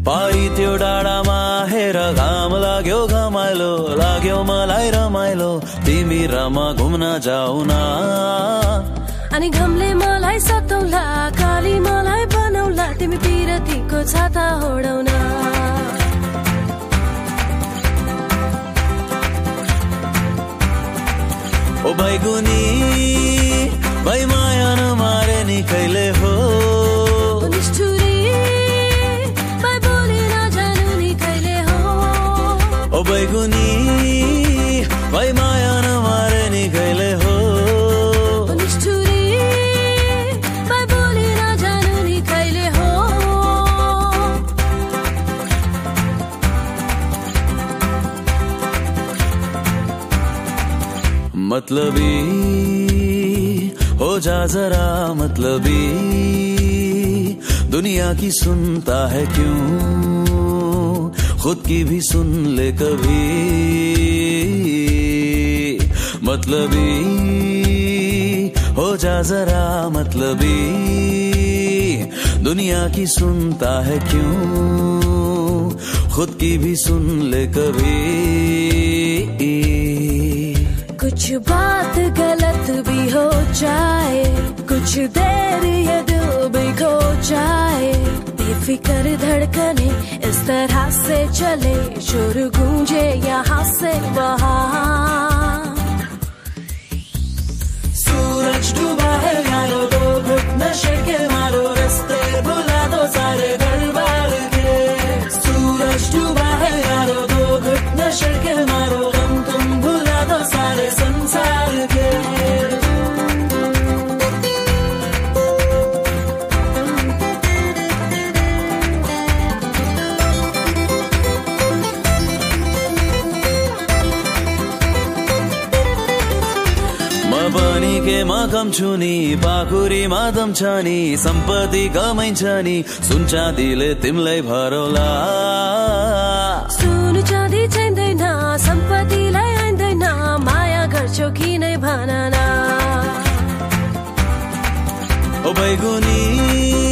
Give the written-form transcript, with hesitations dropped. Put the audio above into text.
पारी त्यो डाँडामा हेर घाम लाग्यो घमाइलो लाग्यो मलाई रमाइलो तिमी रमा घुम्न जाऊ न अनि घमले मलाई सताउला काली मलाई बनाउला तिमी पिरतीको छाता ओढाउन ओ बैगुनी भाइ माया नमारे नि कहिले हो ओ बैगुनी भाइ माया नमारे नि कहिले हो निष्ठुरी भाइ बोली नजानु नि कहिले हो मतलबी हो जा जरा मतलबी दुनिया की सुनता है क्यों खुद की भी सुन ले कभी मतलबी हो जा जरा मतलबी दुनिया की सुनता है क्यों खुद की भी सुन ले कभी कुछ बात गलत भी हो जाए कुछ देर ये दिल भी खो जाए बेफिक्र धड़कने इस तरह से चले शोर गूंजे यहाँ से वहाँ सूरज डूबा है यारो दो घुट नशे के मारो रास्ते भुला दो सारे गड़बड़ के सूरज डूबा है यारो दो घुट नशे के मारो गम तुम भुला दो सारे संसार के बनी के कम छुनी पाखुरी दम छ नि सम्पत्ति कमै छ नि सुन चाँदीले तिमीलाई भरौला सुन चाँदी चाहिँदैन सम्पत्तिलाई आइँदैन माया गर्छौ कि नै भन न ओ बैगुनी